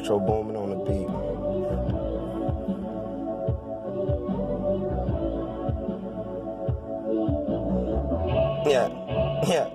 Metro Boomin on the beat. Yeah.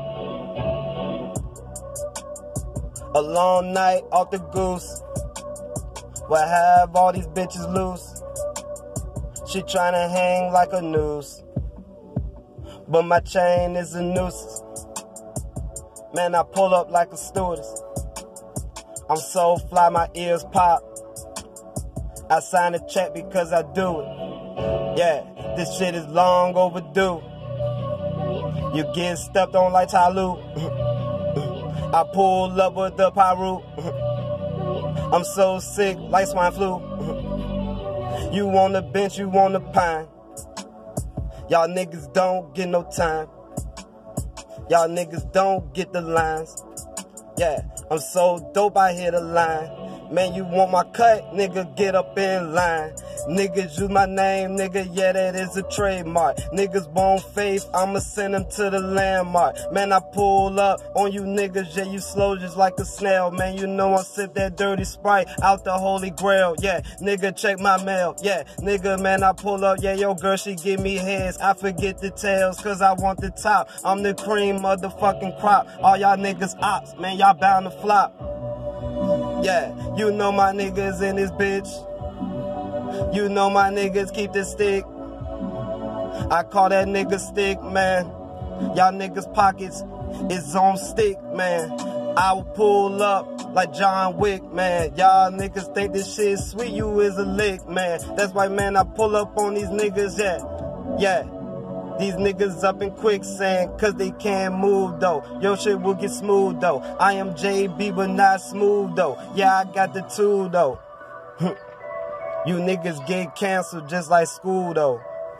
A long night off the goose. We'll have all these bitches loose. She tryna hang like a noose, but my chain is a noose. Man, I pull up like a stewardess. I'm so fly, my ears pop. I sign a check because I do it. Yeah, this shit is long overdue. You get stepped on like Tyloo. I pull up with the Pyru. I'm so sick like swine flu. You on the bench, you on the pine. Y'all niggas don't get no time. Y'all niggas don't get the lines. Yeah, I'm so dope, I hit a line. Man, you want my cut? Nigga, get up in line. Niggas use my name, nigga, yeah, that is a trademark. Niggas want faith, I'ma send them to the landmark. Man, I pull up on you niggas, yeah, you slow just like a snail. Man, you know I sip that dirty Sprite out the Holy Grail. Yeah, nigga, check my mail. Yeah, nigga, man, I pull up, yeah, yo girl, she give me heads. I forget the tails, cause I want the top. I'm the cream motherfucking crop. All y'all niggas ops, man, y'all bound to flop. Yeah, you know my niggas in this bitch. You know my niggas keep the stick. I call that nigga stick, man. Y'all niggas pockets is on stick, man. I will pull up like John Wick, man. Y'all niggas think this shit sweet, you is a lick, man. That's why, man, I pull up on these niggas, yeah. These niggas up in quicksand, cause they can't move though. Your shit will get smooth though. I am JB but not smooth though. Yeah, I got the tool though. You niggas get canceled just like school though.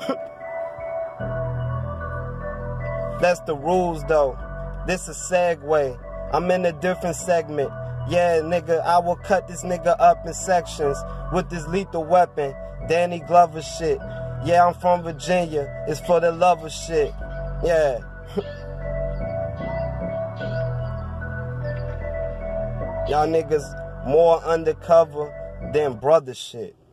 That's the rules though. This is segue. I'm in a different segment. Yeah, nigga, I will cut this nigga up in sections with this lethal weapon, Danny Glover shit. Yeah, I'm from Virginia. It's for the love of shit. Yeah. Y'all niggas more undercover than brother shit.